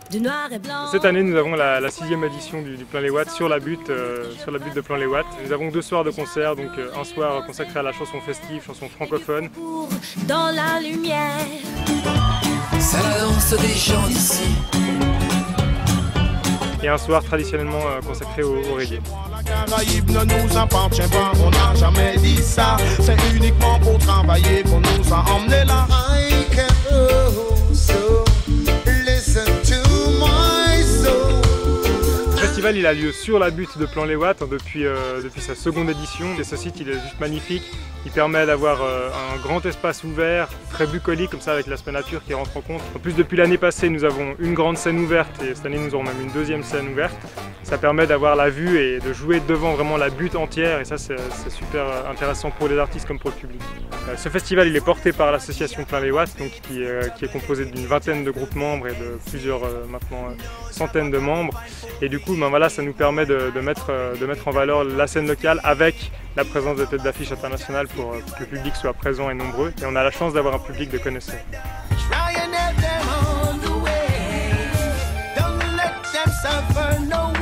du noir et blanc. Cette année, nous avons la 6e édition du Plein les Watts sur la butte de Plein les Watts. Nous avons 2 soirs de concert, donc un soir consacré à la chanson festive, chanson francophone. Dans la lumière, c'est la danse des gens d'ici. Et un soir traditionnellement consacré au reggae. La Caraïbe ne nous appartient pas, on n'a jamais dit ça. C'est uniquement pour travailler qu'on nous a emmenés là. Le festival il a lieu sur la butte de Plein les Watts depuis sa 2e édition. Et ce site il est juste magnifique. Il permet d'avoir un grand espace ouvert, très bucolique comme ça avec l'aspect nature qui rentre en compte. En plus depuis l'année passée nous avons une grande scène ouverte et cette année nous aurons même une 2e scène ouverte. Ça permet d'avoir la vue et de jouer devant vraiment la butte entière et ça c'est super intéressant pour les artistes comme pour le public. Ce festival il est porté par l'association Plein les Watts donc, qui est composée d'une 20aine de groupes membres et de plusieurs maintenant centaines de membres. Et du coup ben, voilà, ça nous permet de mettre en valeur la scène locale avec la présence de têtes d'affiche internationales pour que le public soit présent et nombreux. Et on a la chance d'avoir un public de connaisseurs. trying to get them on the way. Don't let them suffer no